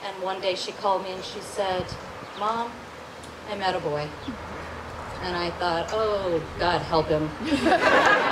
And one day she called me and she said, "Mom, I met a boy." And I thought, oh, God help him.